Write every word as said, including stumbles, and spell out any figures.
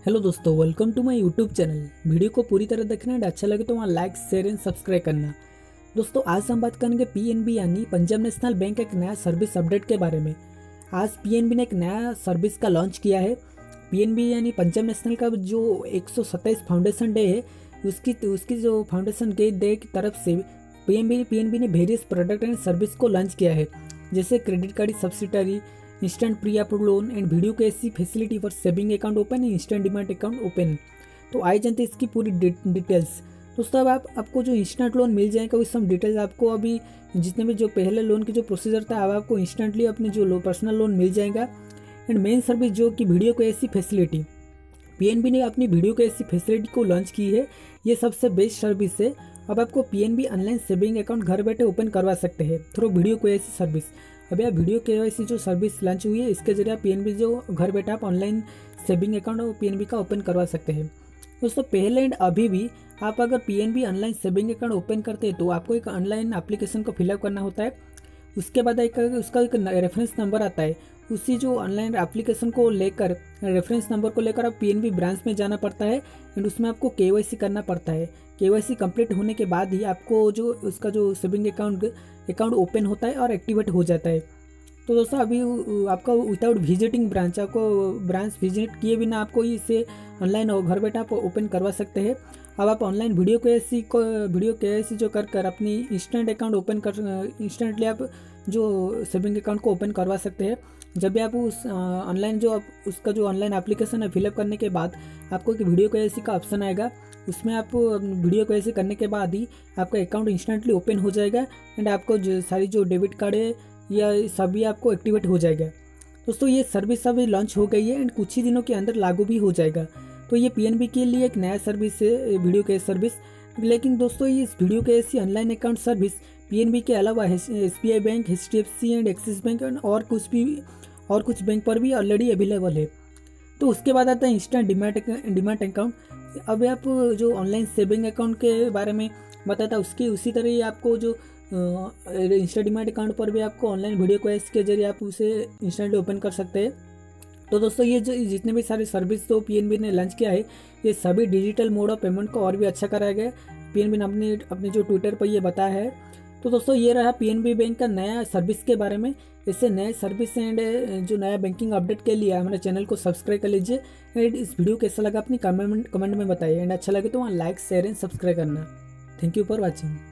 Hello दोस्तों, welcome to my YouTube channel. Video को पूरी तरह देखना है, अच्छा लगे तो वहाँ लाइक शेयर एंड सब्सक्राइब करना। दोस्तों, आज हम बात करेंगे पीएनबी यानी पंजाब नेशनल बैंक एक नया सर्विस अपडेट के बारे में। आज पीएनबी ने एक नया सर्विस का लॉन्च किया है। पीएनबी यानी पंजाब नेशनल का जो एक सौ सत्ताईस फाउंडेशन डे है, उसकी उसकी जो फाउंडेशन के डे की तरफ से पीएनबी पीएनबी ने वेरियस प्रोडक्ट एंड सर्विस को लॉन्च किया है, जैसे credit card subsidiary, instant pre approve loan and video KYC facility for saving account open and instant demand account open. तो आइए जानते हैं इसकी पूरी डिटेल्स। दोस्तों, अब आप आपको जो इंस्टेंट लोन मिल जाएगा वो सब डिटेल्स आपको अभी जितने भी जो पहले लोन की जो प्रोसीजर था, अब आपको इंस्टेंटली अपने जो लो पर्सनल लोन मिल जाएगा। एंड मेन सर्विस जो कि वीडियो को ऐसी फैसिलिटी, पीएनबी ने अपनी वीडियो को ऐसी फैसिलिटी को लॉन्च की है। ये सबसे बेस्ट सर्विस है। अब आपको पीएनबी ऑनलाइन सेविंग अकाउंट घर बैठे ओपन करवा सकते हैं थ्रू वीडियो को ऐसी सर्विस। अभी आप वीडियो केवाईसी जो सर्विस लॉन्च हुई है, इसके जरिए पीएनबी जो घर बैठे आप ऑनलाइन सेविंग अकाउंट पीएनबी का ओपन करवा सकते हैं। दोस्तों, पहले एंड अभी भी आप अगर PNB online saving account open करते हैं तो आपको एक ऑनलाइन एप्लीकेशन को फिलअप करना होता है। उसके बाद एक उसका एक रेफरेंस नंबर आता है। उसी जो ऑनलाइन एप्लीकेशन को लेकर रेफरेंस नंबर को लेकर आप पीएनबी ब्रांच में जाना पड़ता है एंड उसमें आपको केवाईसी करना पड़ता है। केवाईसी कंप्लीट होने के बाद ही आपको जो उसका जो सेविंग अकाउंट अकाउंट ओपन होता है और एक्टिवेट हो जाता है। तो दोस्तों, अभी आपका विदाउट विजिटिंग ब्रांच, आपको ब्रांच विजिट किए बिना आपको इसे ऑनलाइन घर बैठे आप ओपन करवा सकते हैं। अब आप ऑनलाइन वीडियो केवाईसी को वीडियो केवाईसी जो कर कर अपनी इंस्टेंट अकाउंट ओपन कर इंस्टेंटली आप जो सेविंग अकाउंट को ओपन करवा सकते हैं। जब भी आप उस ऑनलाइन जो आप उसका जो ऑनलाइन एप्लीकेशन है फिलअप करने के बाद आपको एक वीडियो केवाईसी का ऑप्शन आएगा। उसमें आप वीडियो केवाईसी करने के बाद ही आपका अकाउंट इंस्टेंटली ओपन हो जाएगा एंड आपको जो सारी जो डेबिट कार्ड है या सभी आपको एक्टिवेट हो जाएगा। दोस्तों, ये सर्विस अभी लॉन्च हो गई है एंड कुछ ही दिनों के अंदर लागू भी हो जाएगा। तो ये पीएनबी के लिए एक नया सर्विस है, वीडियो के सर्विस। लेकिन दोस्तों, ये इस वीडियो के ऐसी ऑनलाइन अकाउंट सर्विस पीएनबी के अलावा SBI bank, HDFC and Axis bank और कुछ भी और कुछ बैंक पर भी ऑलरेडी अवेलेबल है। तो उसके बाद आता है इंस्टेंट डिमांड डिमांड अकाउंट। अब आप जो ऑनलाइन सेविंग अकाउंट के बारे में बताता उसकी उसी तरह ही आपको जो इंस्टेंट डिमांड अकाउंट पर भी आपको ऑनलाइन वीडियो केवाईसी के जरिए आप उसे इंस्टेंटली ओपन कर सकते हैं। तो दोस्तों, ये जो जितने भी सारे सर्विस तो पीएनबी ने लॉन्च किया है, ये सभी डिजिटल मोड ऑफ पेमेंट को और भी अच्छा कराया गया है। पीएनबी ने अपने अपने जो ट्विटर पर ये बताया है। तो दोस्तों, ये रहा पीएनबी बैंक का नया सर्विस के बारे में। इससे नए सर्विस एंड जो नया बैंकिंग अपडेट के लिए हमारे चैनल को सब्सक्राइब कर लीजिए एंड इस वीडियो कैसा लगा अपनी कमेंट कमेंट में बताइए एंड अच्छा लगे तो वहाँ लाइक शेयर एंड सब्सक्राइब करना। Thank you for watching.